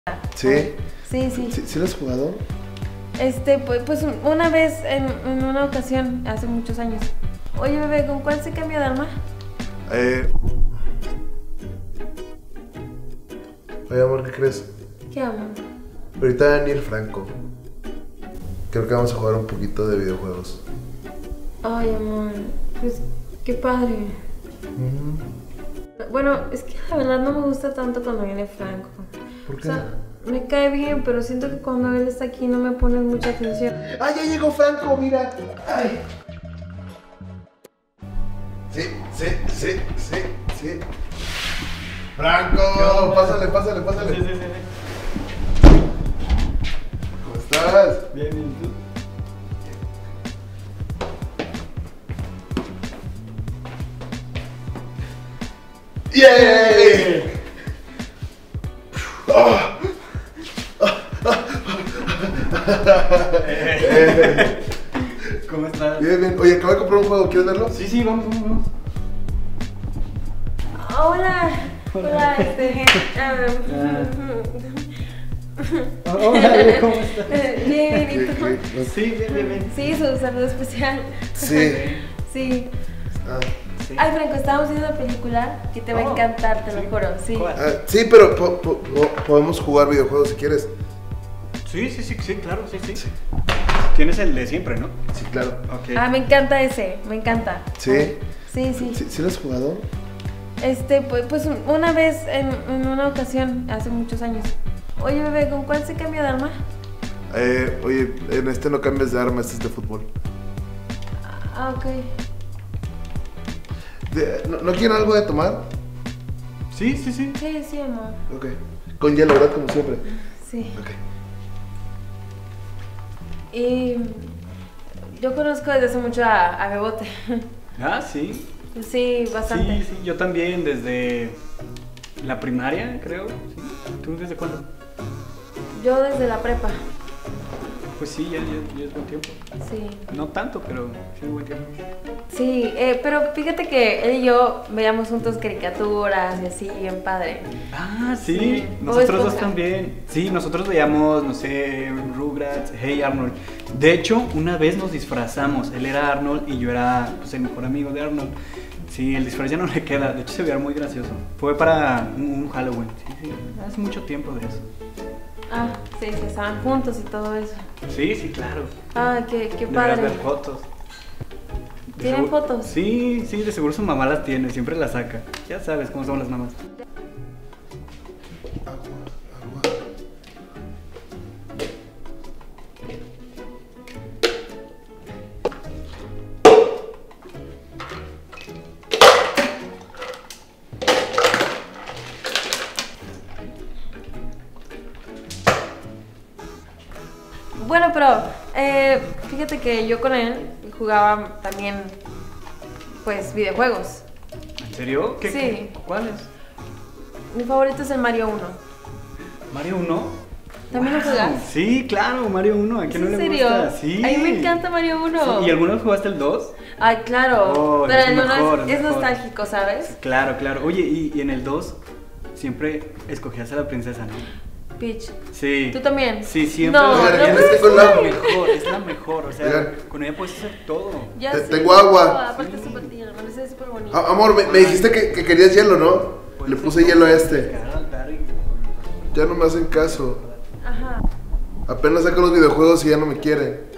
¿Sí? Sí. ¿Sí lo has jugado? Pues una vez, en una ocasión, hace muchos años. Oye, bebé, ¿con cuál se cambia de arma? Oye, amor, ¿qué crees? ¿Qué amor? Ahorita va a venir Franco. Creo que vamos a jugar un poquito de videojuegos. Ay, amor, pues qué padre. Bueno, es que la verdad no me gusta tanto cuando viene Franco. ¿Por qué? O sea, me cae bien, pero siento que cuando él está aquí no me pones mucha atención. ¡Ah, ya llegó Franco! ¡Mira! ¡Ay! Sí. ¡Franco! Pásale. Sí. ¿Cómo estás? Bien, ¿tú? ¡Yay! ¿Cómo estás? Bien. Oye, acabo de comprar un juego, ¿quieres verlo? Sí, vamos. Hola, Hola, ¿cómo estás? Bien, ¿y tú? Sí, bien. Sí, su saludo especial. Sí. Sí. Ah. Sí. Ay, Franco, estábamos viendo una película que te va a encantar, te lo juro. Sí. ¿Cuál? Sí, pero podemos jugar videojuegos si quieres. Sí, claro, sí. Tienes el de siempre, ¿no? Sí, claro. Ok. Ah, me encanta ese, me encanta. ¿Sí? Sí. ¿Sí lo has jugado? Pues una vez, en una ocasión, hace muchos años. Oye, bebé, ¿con cuál se cambia de arma? Oye, en este no cambias de arma, este es de fútbol. Ah, ok. ¿No quieren algo de tomar? Sí. Sí, amor. Ok. Con hielo, ¿verdad? Como siempre. Sí. Ok. Y yo conozco desde hace mucho a Bebote. Ah, sí. Sí, bastante. Sí, yo también, desde la primaria, creo. ¿Sí? ¿Tú desde cuándo? Yo desde la prepa. Pues sí, ya es buen tiempo. Sí. No tanto, pero sí es buen tiempo. Sí, pero fíjate que él y yo veíamos juntos caricaturas y así, bien padre. Ah, sí, Sí. nosotros Bob dos Esponja. también. Sí, nosotros veíamos, no sé, Rugrats, Hey Arnold. De hecho, una vez nos disfrazamos. Él era Arnold y yo era pues, el mejor amigo de Arnold. Sí, el disfraz ya no le queda. De hecho, se veía muy gracioso. Fue para un Halloween. Sí, hace mucho tiempo de eso. Ah, sí, estaban juntos y todo eso. Sí, claro. Ah, qué Deberías padre. ver fotos. De ¿Tienen seguro- fotos? Sí, de seguro su mamá las tiene, siempre las saca. Ya sabes cómo son las mamás. Agua. Bueno, pero fíjate que yo con él jugaba también, pues, videojuegos. ¿En serio? Sí. ¿Cuáles? Mi favorito es el Mario 1. ¿Mario 1? ¿También lo juegas? Sí, claro, Mario 1. ¿A quién no ¿En le serio? gusta? Sí. A mí me encanta Mario 1. Sí, ¿y alguna vez jugaste el 2? Ay, claro. Oh, pero es el 1 mejor, es mejor. nostálgico, ¿sabes? Claro. Oye, y en el 2 siempre escogías a la princesa, ¿no? Peach. Sí. ¿Tú también? Sí, siempre. No, Oigan, no ¿quién puede está con ser. la- Es la mejor, o sea, Oigan. con ella puedes hacer todo. Ya Te- sé, tengo agua. Aparte es súper tierno, parece súper bonito. Amor, me dijiste que querías hielo, ¿no? Le puse hielo a este. Ya no me hacen caso. Ajá. Apenas saco los videojuegos y ya no me quieren.